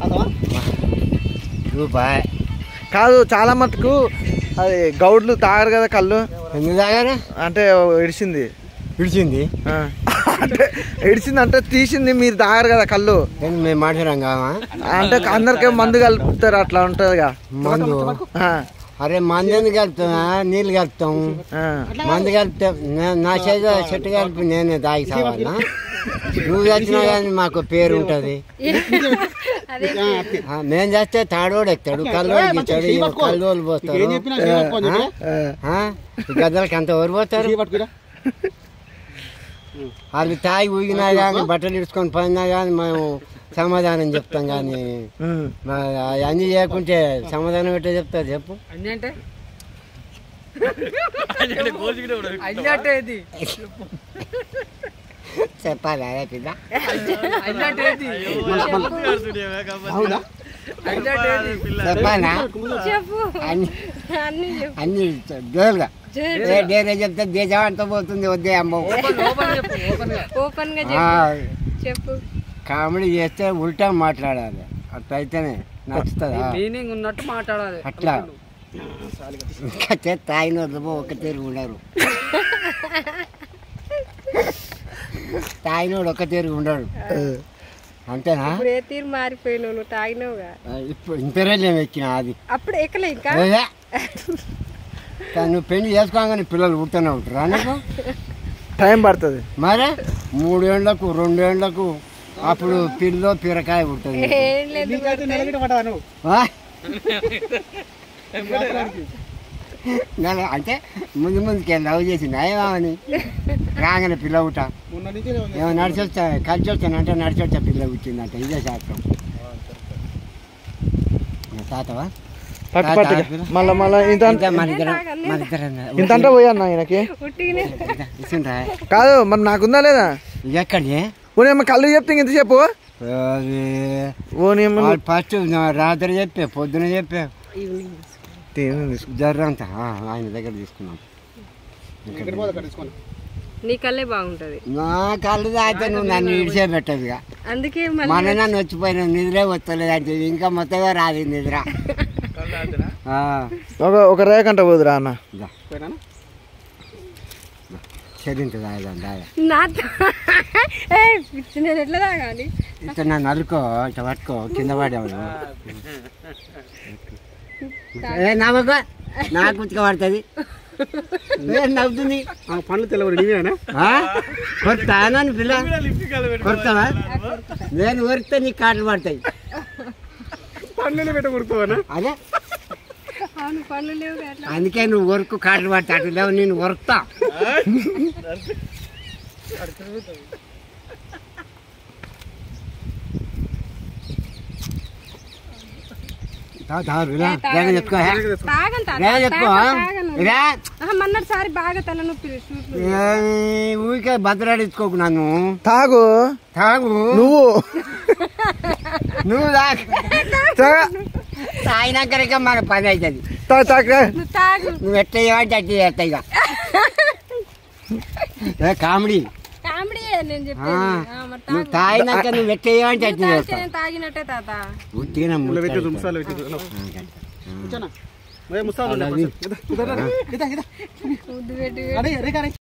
రూపాయి కాదు చాలా మటుకు అది గౌడ్లు తాగరు కదా కళ్ళు. ఎందుకు తాగారు అంటే ఇడిచింది అంటే ఇడిచింది అంటే తీసింది, మీరు తాగరు కదా కళ్ళు. మేము మాట్లాడాం కావా అంటే అందరికీ మందు కలుపుతారు, అట్లా ఉంటదిగా మందు. అరే మందు ఎందుకు కలుపుతామా, నీళ్ళు కలుపుతాం, మందు కలుపుతాం. నా చెట్టు కలిపి నేనే తాగి సావాలా? నువ్వు చచ్చినా కానీ మాకు పేరు ఉంటది. మేము చేస్తే తాడోడు ఎక్కుతాడు, కల్లోడు ఎక్కుతాడు, కల్లోలు పోతారు, గద్దలకి అంత ఎవరు పోతారు? వాళ్ళు తాగి ఊగినా కానీ బట్టలు ఇడుచుకొని పోయినా కానీ మేము సమాధానం చెప్తాం. కానీ అన్ని చేయకుంటే సమాధానం పెట్టే చెప్తారు చెప్పు. చెప్పాలా పిల్ల? చెప్పాలా? అన్ని డేరుగా డేరే చెప్తే దేశం అంతా పోతుంది. వద్దే అమ్మ, కామెడీ చేస్తే ఉల్టా మాట్లాడాలి, అట్లా అయితేనే నచ్చుతుంది. అట్లా తాగిన ఒక తీరు ఉండరు, తాగినోడు ఒక్క తీరు ఉండడు. అంతేనా? తీరు మారిపోయినావు, తాగినావుగా. ఇప్పుడు ఇంతరేం ఎక్కినా అది అప్పుడు ఎక్కలే. ఇంకా నువ్వు పెళ్లి చేసుకోగానే పిల్లలు పుట్టనే ఉంటారా? నీకు టైం పడుతుంది మరే. 3 ఏళ్లకు 2 ఏళ్లకు అప్పుడు పిల్లో పిరకాయ పుట్టింది. అంటే ముందుకి లవ్ చేసింది అయ్యమని రాగానే పిల్ల పుట్ట ఏమో నడిచొచ్చా కలిసి వచ్చానంటే నడిచొచ్చా పిల్ల పుట్టిందంట. ఇదే శాస్త్రం. తాతవా ఇంత పోయా ఆయనకి కాదు మరి నాకుందా లేదా? ఎక్కడి కళ్ళు చెప్తే ఇంత చెప్పు. ఫస్ట్ రాత్రి చెప్పే, పొద్దున చెప్పే, జర్రంతా ఆయన దగ్గర తీసుకున్నాం. నీ కళ్ళే బాగుంటది. నా కళ్ళు తాగితే నువ్వు నన్ను ఇడిచే పెట్టదు. అందుకే మన నన్ను వచ్చిపోయిన నిద్రే వస్తలేదు అంటే ఇంకా మొత్తగా రాదు నిద్ర. ఒక రేకంట పోదురా అన్న. చదింత తాగదాం ఎట్లా తాగాలి? ఇట్లా నన్ను నలుకో, ఇట్లా పట్టుకో, కింద పడేవాడు. నవ్వకో, నాకు ఉతిక పడుతుంది. నవ్వుతుంది. పనులు తెలవరు కొడతాను పిల్ల, కొడతావా? నేను కొరికితే నీకు కాటలు పడతాయి. అదే అందుకే నువ్వు వరకు కాటలు పడతా. అటు లేవు, నేను వరుకుతా. ఊరికే భద్రాడించుకోకు నన్ను. తాగు తాగు నువ్వు నువ్వు తాగినాక మన పని అవుతుంది. నువ్వు ఎట్లా చేయమంటే అట్లా చేస్తా. ఇక కామెడీ నువ్వు తాగినాక నువ్వు ఎట్లా చేయమంటే అట్లా చేస్తా. తాగినట్టే తాత. ముసాలు